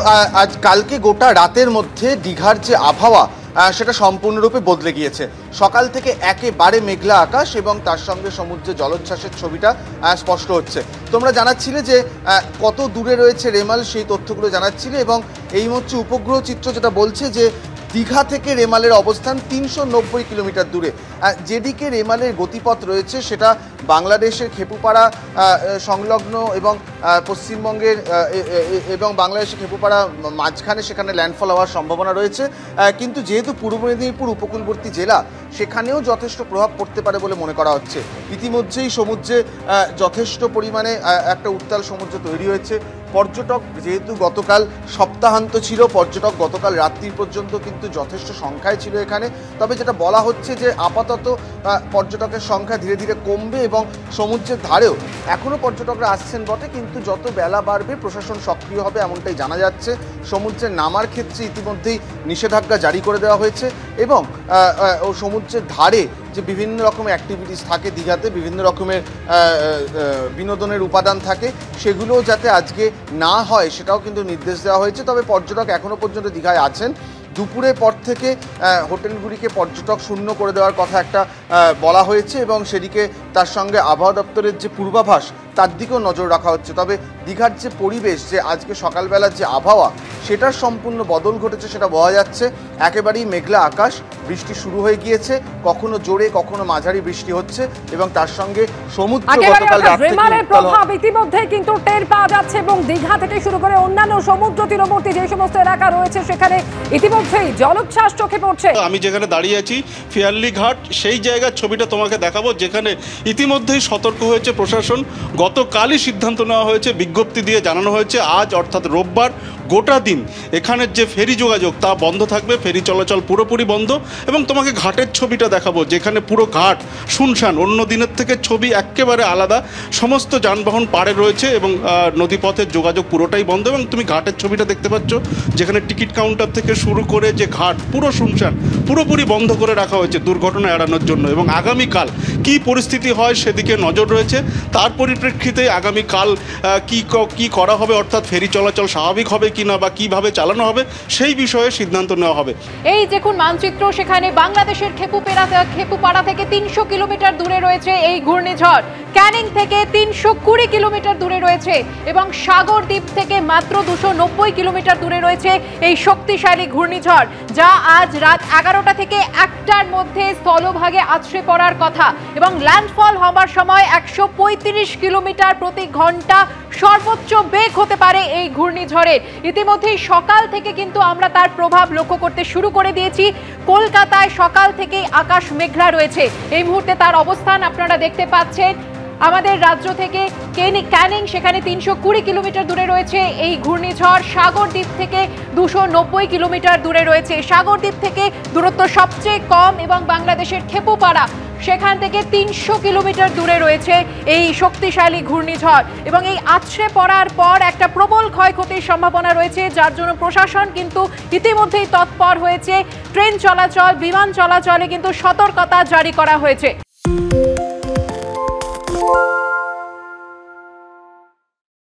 আজ কালকে গোটা রাতের মধ্যে দীঘার যে আবহাওয়া সেটা সম্পূর্ণরূপে বদলে গিয়েছে। সকাল থেকে একেবারে মেঘলা আকাশ এবং তার সঙ্গে সমুদ্রে জলোচ্ছ্বাসের ছবিটা স্পষ্ট হচ্ছে। তোমরা জানাচ্ছিলে যে কত দূরে রয়েছে রেমাল, সেই তথ্যগুলো জানাচ্ছিলে এবং এই হচ্ছে উপগ্রহ চিত্র যেটা বলছে যে দীঘা থেকে রেমালের অবস্থান 390 কিলোমিটার দূরে। যেদিকে রেমালের গতিপথ রয়েছে সেটা বাংলাদেশের খেপুপাড়া সংলগ্ন এবং পশ্চিমবঙ্গের এবং বাংলাদেশের খেপুপাড়া মাঝখানে সেখানে ল্যান্ডফল হওয়ার সম্ভাবনা রয়েছে। কিন্তু যেহেতু পূর্ব মেদিনীপুর উপকূলবর্তী জেলা, সেখানেও যথেষ্ট প্রভাব পড়তে পারে বলে মনে করা হচ্ছে। ইতিমধ্যেই সমুদ্রে যথেষ্ট পরিমাণে একটা উত্তাল সমুদ্র তৈরি হয়েছে। পর্যটক যেহেতু গতকাল সপ্তাহান্ত ছিল, পর্যটক গতকাল রাত্রি পর্যন্ত কিন্তু যথেষ্ট সংখ্যায় ছিল এখানে। তবে যেটা বলা হচ্ছে যে আপাতত পর্যটকের সংখ্যা ধীরে ধীরে কমবে এবং সমুদ্রের ধারেও এখনও পর্যটকরা আসছেন বটে, কিন্তু যত বেলা বাড়বে প্রশাসন সক্রিয় হবে এমনটাই জানা যাচ্ছে। সমুদ্রে নামার ক্ষেত্রে ইতিমধ্যেই নিষেধাজ্ঞা জারি করে দেওয়া হয়েছে এবং সমুদ্রের ধারে যে বিভিন্ন রকমের অ্যাক্টিভিটিস থাকে দীঘাতে, বিভিন্ন রকমের বিনোদনের উপাদান থাকে, সেগুলোও যাতে আজকে না হয় সেটাও কিন্তু নির্দেশ দেওয়া হয়েছে। তবে পর্যটক এখনও পর্যন্ত দীঘায় আছেন। দুপুরের পর থেকে হোটেলগুলিকে পর্যটক শূন্য করে দেওয়ার কথা একটা বলা হয়েছে এবং সেদিকে তার সঙ্গে আবহাওয়া দপ্তরের যে পূর্বাভাস তার দিকেও নজর রাখা হচ্ছে। তবে দীঘার যে পরিবেশ, যে আজকে সকালবেলার যে আবহাওয়া সেটার সম্পূর্ণ বদল ঘটেছে সেটা বোঝা যাচ্ছে। একেবারেই মেঘলা আকাশ, বৃষ্টি শুরু হয়ে গিয়েছে, কখনো জোরে কখনো মাঝারি বৃষ্টি হচ্ছে এবং তার সঙ্গে সমুদ্র গতকাল রাত থেকে রেমালের প্রভাব ইতিমধ্যে কিন্তু টের পাওয়া যাচ্ছে এবং দীঘা থেকে শুরু করে অন্যান্য সমুদ্র তীরবর্তী যে সমস্ত এলাকা রয়েছে সেখানে ইতিমধ্যেই জলোচ্ছ্বাস চোখে পড়ছে। আমি যেখানে দাঁড়িয়ে আছি ফিয়ারলি ঘাট, সেই জায়গার ছবিটা তোমাকে দেখাবো, যেখানে ইতিমধ্যেই সতর্ক হয়েছে প্রশাসন। গতকালই সিদ্ধান্ত নেওয়া হয়েছে, বিজ্ঞপ্তি দিয়ে জানানো হয়েছে আজ অর্থাৎ রোববার গোটা দিন এখানের যে ফেরি যোগাযোগ তা বন্ধ থাকবে, ফেরি চলাচল পুরোপুরি বন্ধ। এবং তোমাকে ঘাটের ছবিটা দেখাবো, যেখানে পুরো ঘাট শুনশান, অন্য দিনের থেকে ছবি একেবারে আলাদা। সমস্ত যানবাহন পাড়ে রয়েছে এবং নদীপথের যোগাযোগ পুরোটাই বন্ধ। এবং তুমি ঘাটের ছবিটা দেখতে পাচ্ছ, যেখানে টিকিট কাউন্টার থেকে শুরু করে যে ঘাট পুরো শুনশান, পুরোপুরি বন্ধ করে রাখা হয়েছে দুর্ঘটনা এড়ানোর জন্য। এবং আগামীকাল কী পরিস্থিতি হয় সেদিকে নজর রয়েছে। তার পরিপ্রেক্ষিতে আগামীকাল কি করা হবে, অর্থাৎ ফেরি চলাচল স্বাভাবিক হবে কিনা বা কিভাবে চালানো হবে সেই বিষয়ে সিদ্ধান্ত নেওয়া হবে। এই দেখুন মানচিত্র, সেখানে বাংলাদেশের খেপুপাড়া থেকে 300 কিলোমিটার দূরে রয়েছে এই ঘূর্ণিঝড়, ক্যানিং থেকে 320 কিলোমিটার দূরে রয়েছে এবং সাগরদ্বীপ থেকে মাত্র 290 কিলোমিটার দূরে রয়েছে এই শক্তিশালী ঘূর্ণিঝড়, যা আজ রাত 11টা থেকে 1টার মধ্যে স্থলভাগে আছড়ে পড়ার কথা এবং ল্যান্ডফল হওয়ার সময় 135 কিলোমিটার প্রতি ঘন্টা সর্বোচ্চ বেগ হতে পারে এই ঘূর্ণিঝড়ের। ইতিমধ্যেই সকাল থেকে কিন্তু আমরা তার প্রভাব লক্ষ্য করতে শুরু করে দিয়েছি। কলকাতায় সকাল থেকেই আকাশ মেঘলা রয়েছে, এই মুহূর্তে তার অবস্থান আপনারা দেখতে পাচ্ছেন। আমাদের রাজ্য থেকে ক্যানিং, সেখানে 320 কিলোমিটার দূরে রয়েছে এই ঘূর্ণিঝড়। সাগরদ্বীপ থেকে 290 কিলোমিটার দূরে রয়েছে। সাগরদ্বীপ থেকে দূরত্ব সবচেয়ে কম এবং বাংলাদেশের খেপুপাড়া, সেখান থেকে 300 কিলোমিটার দূরে রয়েছে এই শক্তিশালী ঘূর্ণিঝড় এবং এই আছড়ে পড়ার পর একটা প্রবল ক্ষয়ক্ষতির সম্ভাবনা রয়েছে, যার জন্য প্রশাসন কিন্তু ইতিমধ্যেই তৎপর হয়েছে। ট্রেন চলাচল, বিমান চলাচলে কিন্তু সতর্কতা জারি করা হয়েছে।